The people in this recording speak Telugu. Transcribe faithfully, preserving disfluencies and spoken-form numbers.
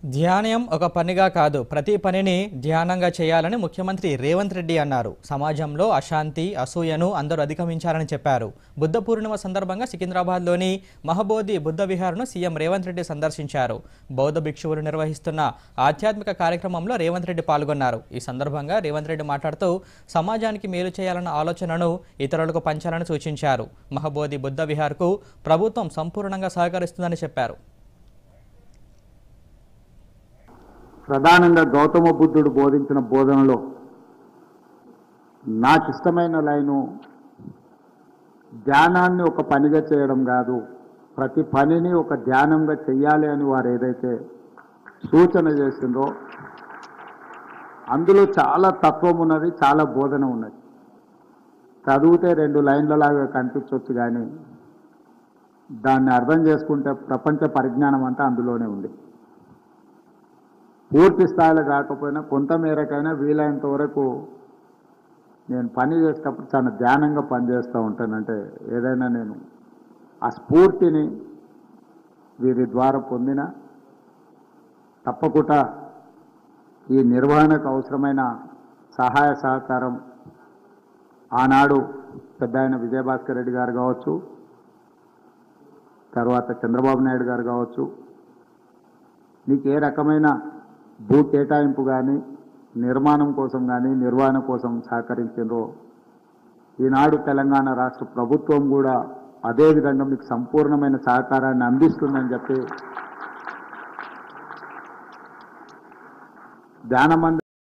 ధ్యానం ఒక పనిగా కాదు, ప్రతి పనిని ధ్యానంగా చేయాలని ముఖ్యమంత్రి రేవంత్ రెడ్డి అన్నారు. సమాజంలో అశాంతి, అసూయను అందరూ అధిగమించాలని చెప్పారు. బుద్ధ పూర్ణిమ సందర్భంగా సికింద్రాబాద్లోని మహబోధి బుద్ధ విహార్ను సీఎం రేవంత్ రెడ్డి సందర్శించారు. బౌద్ధ భిక్షువులు నిర్వహిస్తున్న ఆధ్యాత్మిక కార్యక్రమంలో రేవంత్ రెడ్డి పాల్గొన్నారు. ఈ సందర్భంగా రేవంత్ రెడ్డి మాట్లాడుతూ సమాజానికి మేలు చేయాలన్న ఆలోచనను ఇతరులకు పంచాలని సూచించారు. మహబోధి బుద్ధ విహార్కు ప్రభుత్వం సంపూర్ణంగా సహకరిస్తుందని చెప్పారు. ప్రధానంగా గౌతమ బుద్ధుడు బోధించిన బోధనలో నాకు ఇష్టమైన లైను, ధ్యానాన్ని ఒక పనిగా చేయడం కాదు, ప్రతి పనిని ఒక ధ్యానంగా చెయ్యాలి అని వారు ఏదైతే సూచన చేసిందో అందులో చాలా తత్వం ఉన్నది, చాలా బోధన ఉన్నది. చదివితే రెండు లైన్లలాగా కనిపించవచ్చు, కానీ దాన్ని అర్థం చేసుకుంటే ప్రపంచ పరిజ్ఞానం అంతా అందులోనే ఉంది. పూర్తి స్థాయిలో కాకపోయినా కొంత మేరకైనా వీలైనంత వరకు నేను పని చేసేటప్పుడు చాలా ధ్యానంగా పనిచేస్తూ ఉంటానంటే ఏదైనా నేను ఆ స్ఫూర్తిని వీరి ద్వారా పొందిన తప్పకుండా ఈ నిర్వహణకు అవసరమైన సహాయ సహకారం ఆనాడు పెద్ద ఆయన విజయభాస్కర్ రెడ్డి గారు కావచ్చు, తర్వాత చంద్రబాబు నాయుడు గారు కావచ్చు, మీకు ఏ రకమైన భూ కేటాయింపు కానీ నిర్మాణం కోసం కానీ నిర్వహణ కోసం సహకరించారో ఈనాడు తెలంగాణ రాష్ట్ర ప్రభుత్వం కూడా అదేవిధంగా మీకు సంపూర్ణమైన సహకారాన్ని అందిస్తుందని చెప్పి ధ్యాన